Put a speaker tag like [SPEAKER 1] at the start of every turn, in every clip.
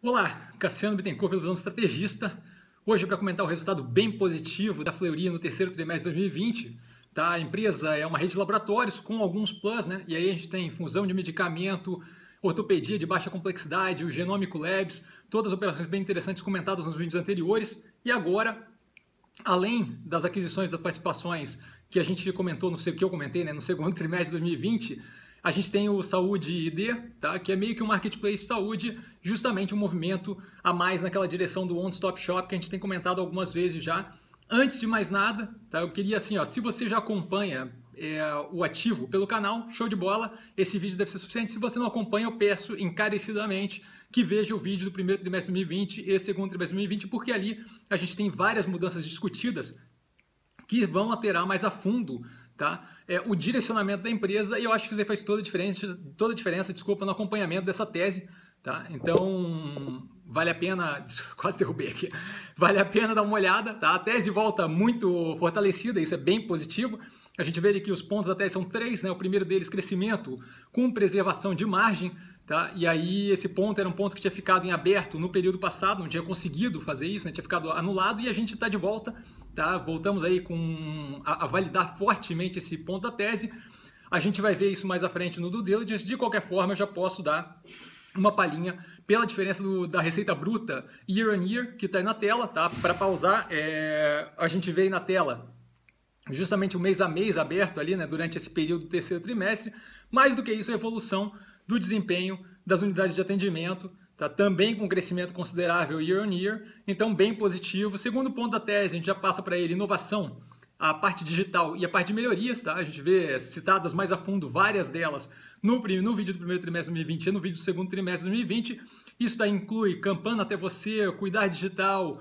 [SPEAKER 1] Olá, Cassiano Bittencourt, pelo Visão Estrategista. Hoje para comentar o resultado bem positivo da Fleury no terceiro trimestre de 2020. Tá? A empresa é uma rede de laboratórios com alguns plus, né? E aí a gente tem infusão de medicamento, ortopedia de baixa complexidade, o Genômico Labs, todas as operações bem interessantes comentadas nos vídeos anteriores. E agora, além das aquisições das participações que a gente comentou, que eu comentei, né, no segundo trimestre de 2020, a gente tem o Saúde ID, tá? Que é meio que um marketplace de saúde, justamente um movimento a mais naquela direção do One Stop Shop que a gente tem comentado algumas vezes já. Antes de mais nada, tá? Eu queria assim, ó, se você já acompanha o ativo pelo canal, show de bola, esse vídeo deve ser suficiente. Se você não acompanha, eu peço encarecidamente que veja o vídeo do primeiro trimestre de 2020 e segundo trimestre de 2020, porque ali a gente tem várias mudanças discutidas que vão alterar mais a fundo, tá? O direcionamento da empresa, e eu acho que isso faz toda a diferença, desculpa, no acompanhamento dessa tese, tá? Então, vale a pena, quase derrubei aqui, vale a pena dar uma olhada, tá? A tese volta muito fortalecida, isso é bem positivo. A gente vê ali que os pontos da tese são três, né? O primeiro deles, crescimento com preservação de margem, tá? E aí esse ponto era um ponto que tinha ficado em aberto no período passado, não tinha conseguido fazer isso, né? Tinha ficado anulado e a gente está de volta, tá? Voltamos aí a validar fortemente esse ponto da tese. A gente vai ver isso mais à frente no due diligence. De qualquer forma, eu já posso dar uma palhinha pela diferença da receita bruta year on year, que está aí na tela, tá? Para pausar, a gente vê aí na tela justamente o mês a mês aberto ali, né, durante esse período do terceiro trimestre. Mais do que isso, a evolução do desempenho das unidades de atendimento, tá? Também com crescimento considerável year on year, então bem positivo. Segundo ponto da tese, a gente já passa para ele inovação, a parte digital e a parte de melhorias, tá? A gente vê citadas mais a fundo várias delas no vídeo do primeiro trimestre de 2020 e no vídeo do segundo trimestre de 2020. Isso daí inclui Campana até você, cuidar digital,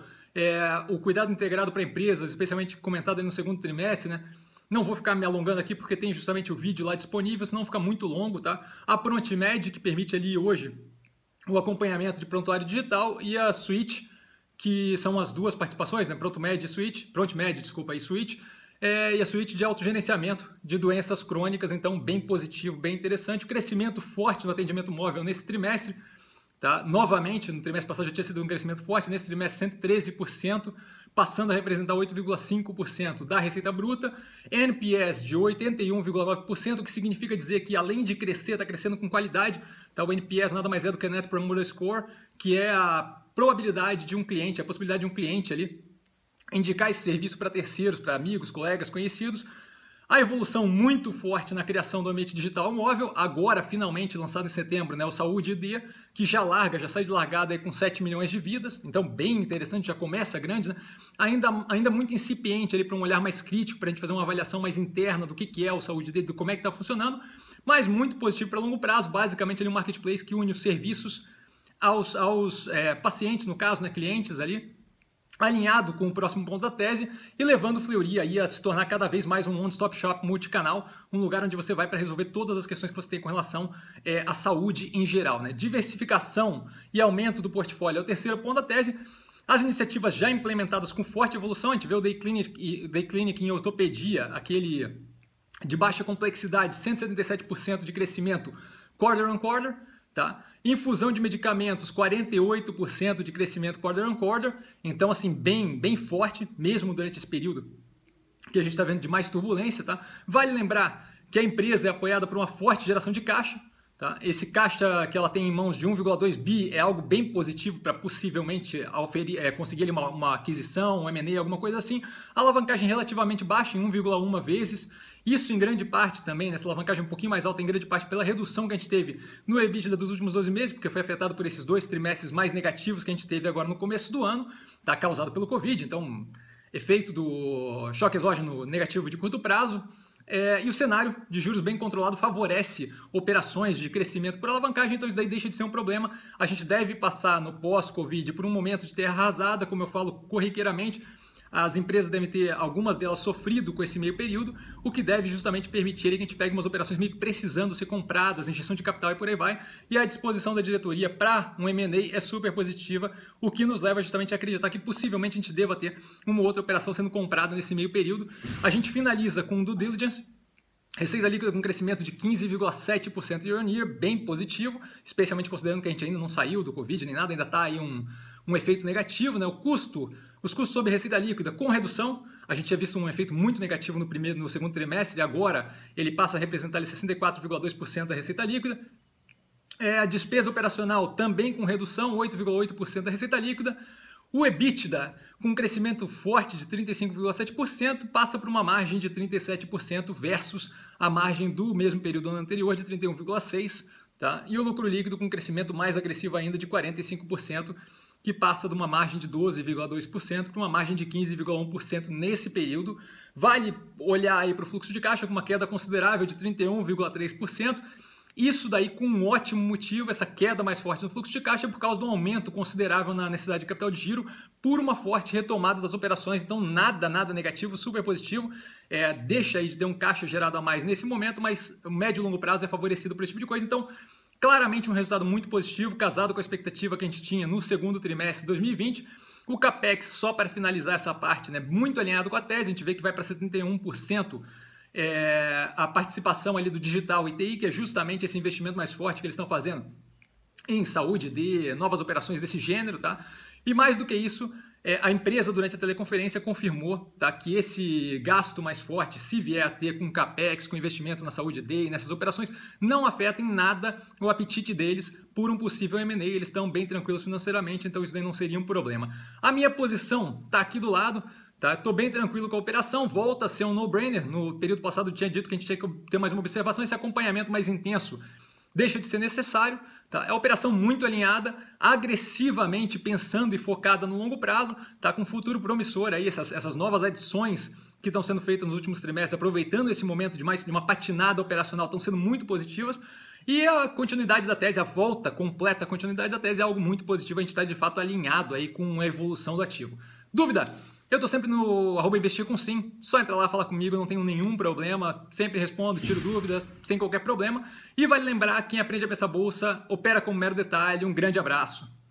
[SPEAKER 1] o cuidado integrado para empresas, especialmente comentado aí no segundo trimestre, né? Não vou ficar me alongando aqui porque tem justamente o vídeo lá disponível, senão fica muito longo, tá? A ProntMed, que permite ali hoje o acompanhamento de prontuário digital, e a Switch, que são as duas participações, né? ProntMed, desculpa, e Switch, e a Switch de autogerenciamento de doenças crônicas, então bem positivo, bem interessante. O crescimento forte no atendimento móvel nesse trimestre, tá? Novamente, no trimestre passado já tinha sido um crescimento forte, nesse trimestre 113%, passando a representar 8,5% da receita bruta, NPS de 81,9%, o que significa dizer que além de crescer, está crescendo com qualidade. Tá? O NPS nada mais é do que a Net Promoter Score, que é a probabilidade de um cliente, a possibilidade de um cliente ali indicar esse serviço para terceiros, para amigos, colegas, conhecidos. A evolução muito forte na criação do ambiente digital móvel, agora finalmente lançado em setembro, né, o Saúde ID, que já sai de largada aí com 7 milhões de vidas, então bem interessante, já começa grande, né? Ainda muito incipiente ali para um olhar mais crítico, para a gente fazer uma avaliação mais interna do que é o Saúde ID, de como é que está funcionando, mas muito positivo para longo prazo, basicamente ali um marketplace que une os serviços aos pacientes, no caso, né, clientes ali, alinhado com o próximo ponto da tese e levando o Fleury aí a se tornar cada vez mais um one-stop shop multicanal, um lugar onde você vai para resolver todas as questões que você tem com relação à saúde em geral, né? Diversificação e aumento do portfólio é o terceiro ponto da tese. As iniciativas já implementadas com forte evolução, a gente vê o Day Clinic em ortopedia, aquele de baixa complexidade, 177% de crescimento quarter on quarter, tá? Infusão de medicamentos, 48% de crescimento quarter on quarter, então assim, bem forte, mesmo durante esse período que a gente está vendo de mais turbulência, tá? Vale lembrar que a empresa é apoiada por uma forte geração de caixa, tá? Esse caixa que ela tem em mãos de 1,2 bi é algo bem positivo para possivelmente conseguir ali uma aquisição, um M&A, alguma coisa assim. A alavancagem relativamente baixa, em 1,1 vezes. Isso em grande parte também, nessa alavancagem um pouquinho mais alta, em grande parte pela redução que a gente teve no EBITDA dos últimos 12 meses, porque foi afetado por esses 2 trimestres mais negativos que a gente teve agora no começo do ano, tá? Causado pelo Covid, então efeito do choque exógeno negativo de curto prazo. E o cenário de juros bem controlado favorece operações de crescimento por alavancagem, então isso daí deixa de ser um problema. A gente deve passar no pós-Covid por um momento de terra arrasada, como eu falo corriqueiramente. As empresas devem ter, algumas delas, sofrido com esse meio período, o que deve justamente permitir que a gente pegue umas operações meio precisando ser compradas, injeção de capital e por aí vai, e a disposição da diretoria para um M&A é super positiva, o que nos leva justamente a acreditar que possivelmente a gente deva ter uma outra operação sendo comprada nesse meio período. A gente finaliza com due diligence, Receita líquida com crescimento de 15,7% year on year, bem positivo, especialmente considerando que a gente ainda não saiu do Covid nem nada, ainda está aí um efeito negativo, né? Os custos sobre receita líquida com redução, a gente tinha visto um efeito muito negativo no segundo trimestre, e agora ele passa a representar 64,2% da receita líquida. A despesa operacional também com redução, 8,8% da receita líquida. O EBITDA, com um crescimento forte de 35,7%, passa para uma margem de 37% versus a margem do mesmo período ano anterior de 31,6%. Tá? E o lucro líquido com um crescimento mais agressivo ainda de 45%, que passa de uma margem de 12,2% para uma margem de 15,1% nesse período. Vale olhar aí para o fluxo de caixa com uma queda considerável de 31,3%. Isso daí com um ótimo motivo, essa queda mais forte no fluxo de caixa, por causa de um aumento considerável na necessidade de capital de giro, por uma forte retomada das operações. Então nada negativo, super positivo. Deixa aí de ter um caixa gerado a mais nesse momento, mas o médio e longo prazo é favorecido por esse tipo de coisa. Então, claramente um resultado muito positivo, casado com a expectativa que a gente tinha no segundo trimestre de 2020. O CAPEX, só para finalizar essa parte, né, muito alinhado com a tese, a gente vê que vai para 71%. A participação ali do digital e TI, que é justamente esse investimento mais forte que eles estão fazendo em saúde, de novas operações desse gênero, tá? E mais do que isso, a empresa durante a teleconferência confirmou, tá, que esse gasto mais forte, se vier a ter com CAPEX, com investimento na saúde D e nessas operações, não afeta em nada o apetite deles por um possível M&A. Eles estão bem tranquilos financeiramente, então isso daí não seria um problema. A minha posição está aqui do lado. Estou bem tranquilo com a operação, volta a ser um no-brainer. No período passado eu tinha dito que a gente tinha que ter mais uma observação, esse acompanhamento mais intenso deixa de ser necessário. Tá? É uma operação muito alinhada, agressivamente pensando e focada no longo prazo, tá? Com um futuro promissor aí, essas novas adições que estão sendo feitas nos últimos trimestres, aproveitando esse momento de uma patinada operacional, estão sendo muito positivas. E a continuidade da tese, a volta completa, a continuidade da tese é algo muito positivo, a gente está de fato alinhado aí com a evolução do ativo. Dúvida? Eu estou sempre no @investir com sim, só entra lá, fala comigo, não tenho nenhum problema, sempre respondo, tiro dúvidas, sem qualquer problema. E vale lembrar, quem aprende a pensar bolsa, opera com mero detalhe. Um grande abraço.